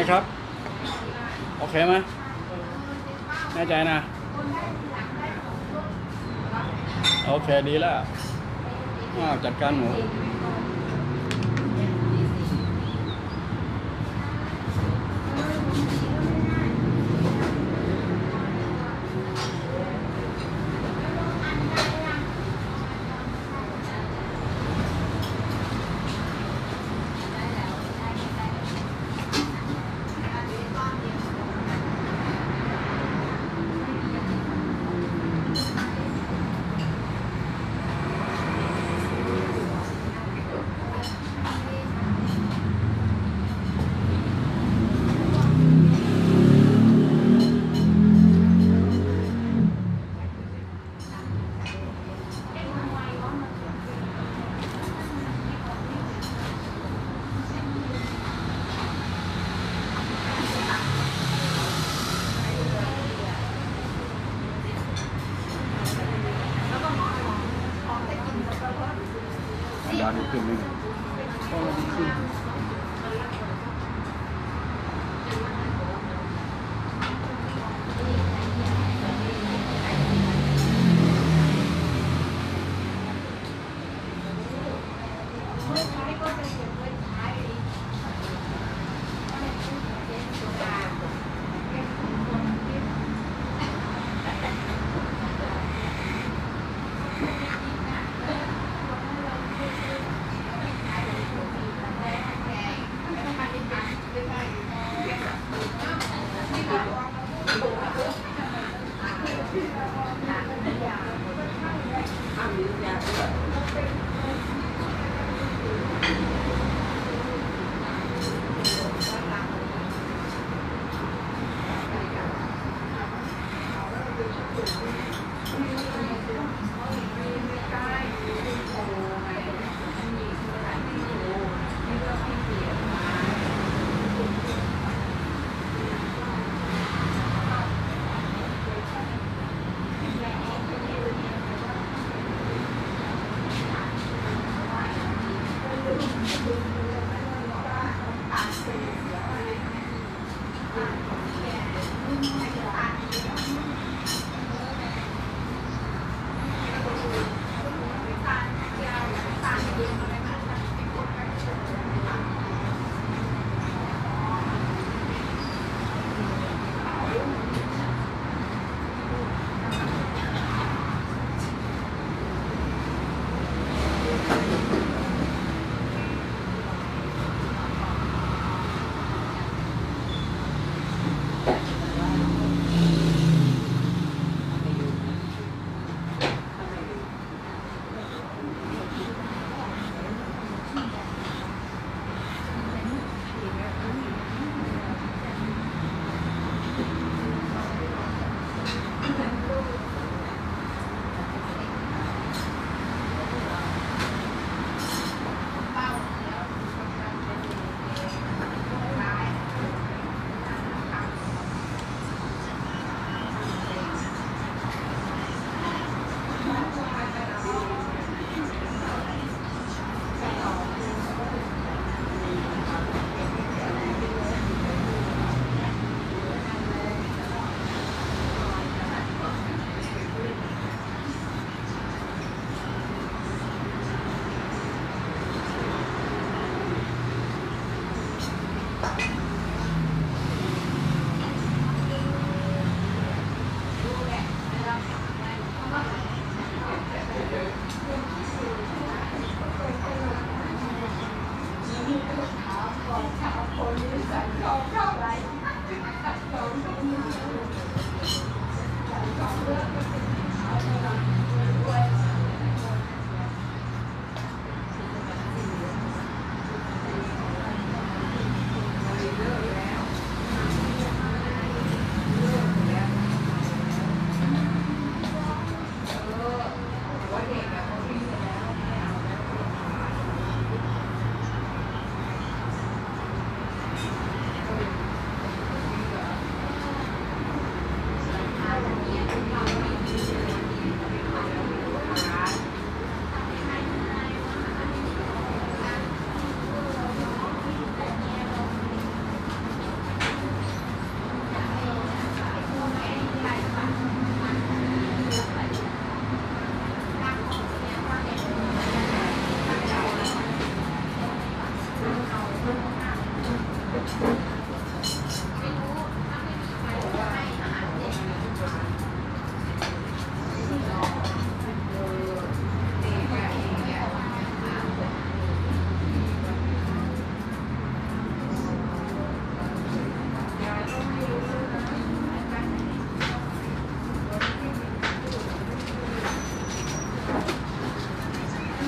ครับ โอเคไหมแน่ใจนะโอเคดีแล้วจัดการหมูดาวดีขึ้นไหมก็ดีขึ้น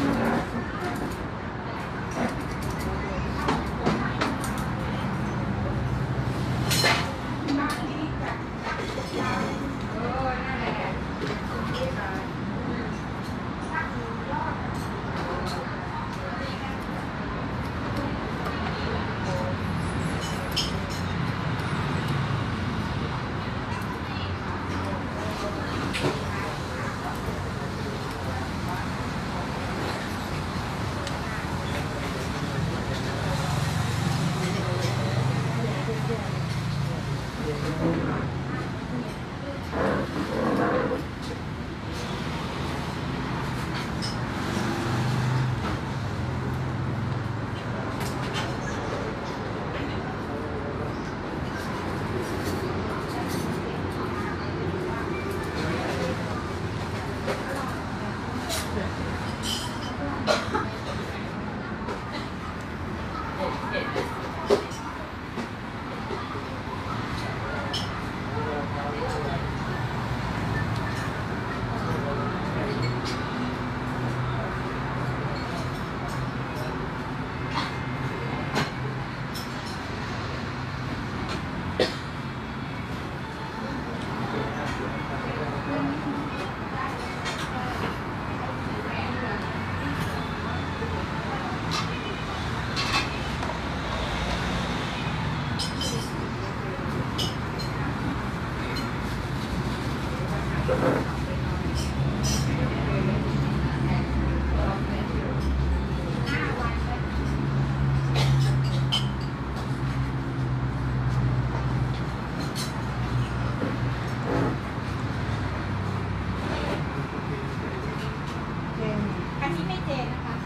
อันนี้ไม่เจนะคะ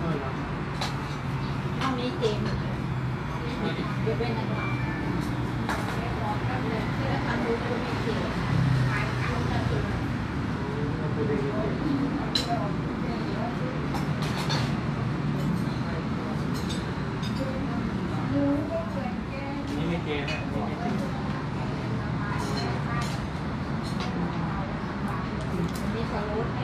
เอานี้เจนเดี๋ยวเป็นอะไรที่เราทำดูก็ไม่เจนนี่ไม่เจนะมีสรุป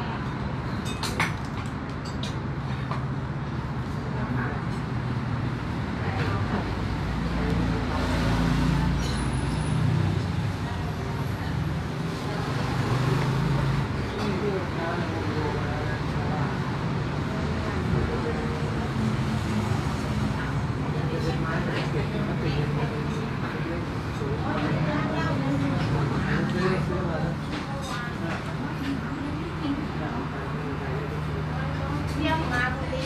เที่ยวมาพอดี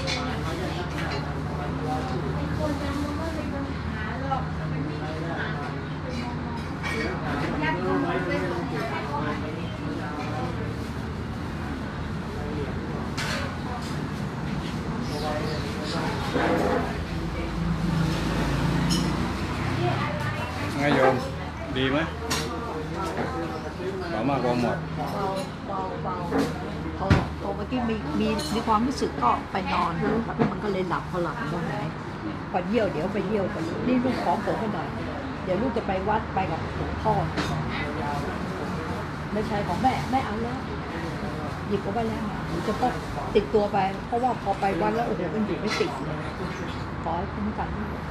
คนจำมันก็เลยปัญหาหรอกมันไม่มีปัญหายัดลงไปเป็นปัญหาไงโยมดีไหมเบามากเบาหมดเบาพอเมื่อกี้มีความรู้สึกก็ไปนอนมันก็เลยหลับพอหลับตรงไหนพอเยี่ยวเดี๋ยวไปเยี่ยวกันนี่ลูกขอผมไปหน่อยเดี๋ยวลูกจะไปวัดไปกับหลวงพ่อไม่ใช่ของแม่เอาแล้วหยิบเอาไปแล้วหนูจะต้องติดตัวไปเพราะว่าพอไปวัดแล้วโอ้โหมันอยู่ไม่ติดเลยขอให้คุ้มกัน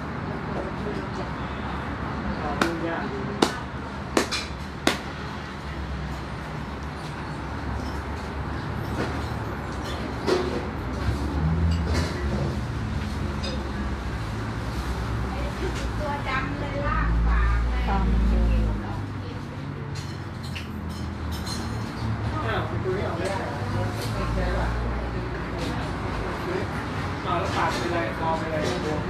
ตัวดำเลยล่างฝาเลยตามแล้วปากเป็นไรคอเป็นไรบวม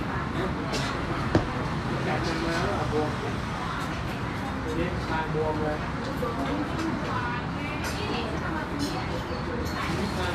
จับมันมาแล้วบวมนี่ปากบวมเลยนี่ปาก